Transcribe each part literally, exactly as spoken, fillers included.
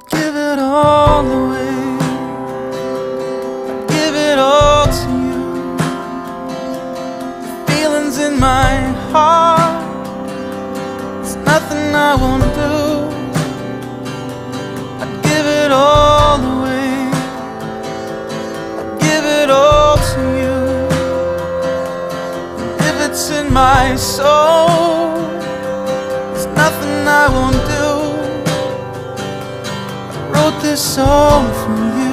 give it all away. I'd give it all to you. The feelings in my heart, there's nothing I won't do. I'd give it all away. I'd give it all to you. And if it's in my soul, there's nothing I won't do. Wrote this song for you.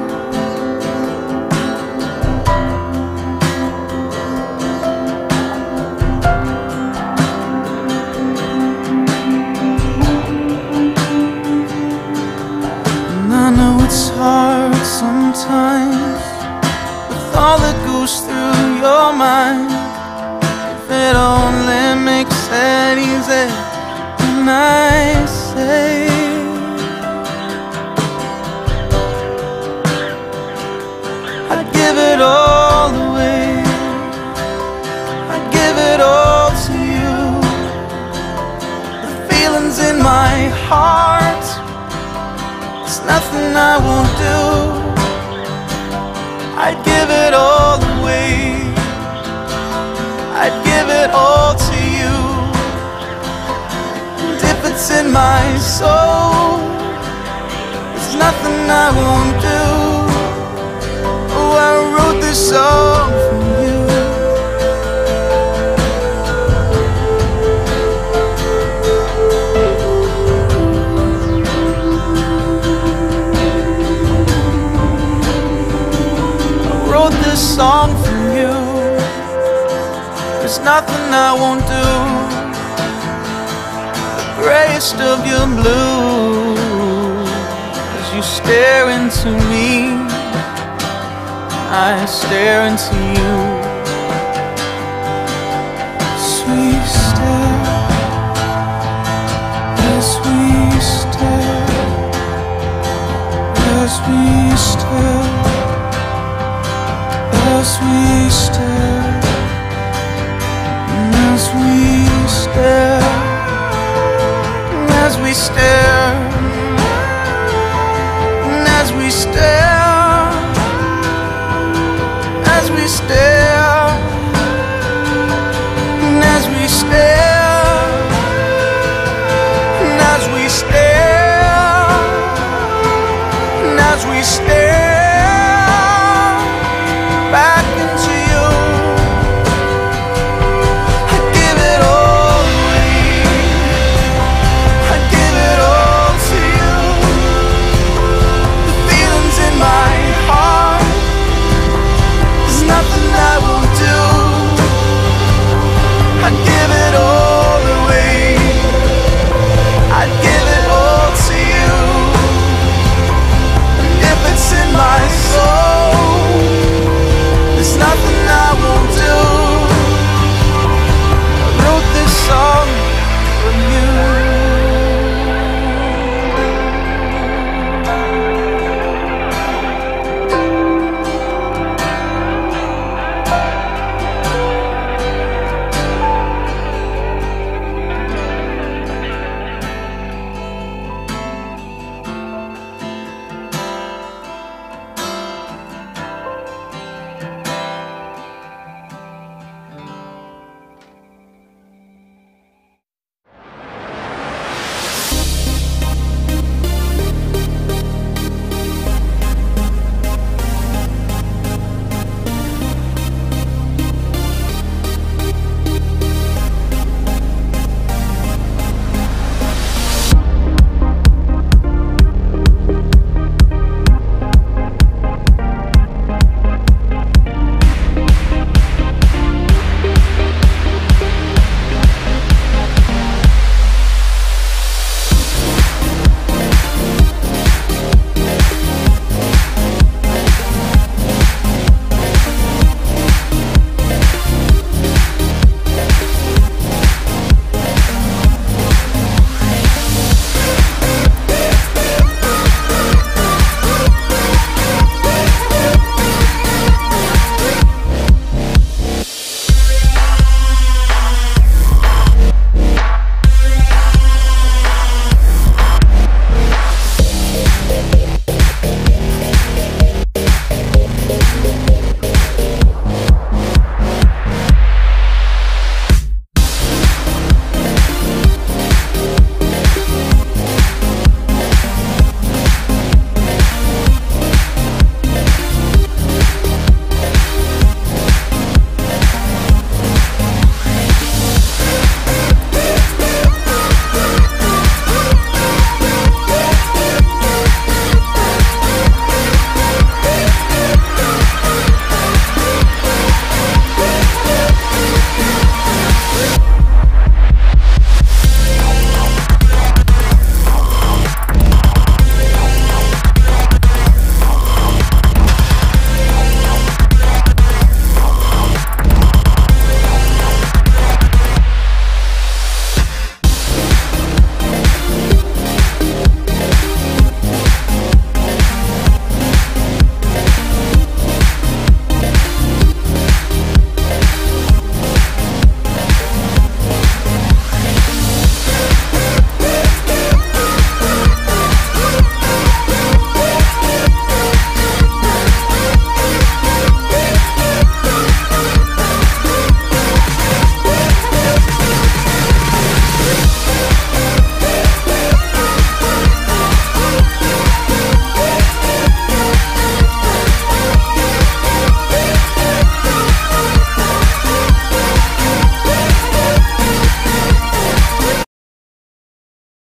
And I know it's hard sometimes with all that goes through your mind. If it only makes it easy when I say I'd give it all away. I'd give it all to you. The feelings in my heart, there's nothing I won't do. I'd give it all away. I'd give it all to you. And if it's in my soul, there's nothing I won't do. I wrote this song for you. I wrote this song for you. There's nothing I won't do. The grayest of your blue, as you stare into me, I stare into you. Sweet stare, as we stare, as we stare, as we stare, and as we stare, and as we stare, and as we stare. As we stare, and as we stare, and as we stare, and as we stare.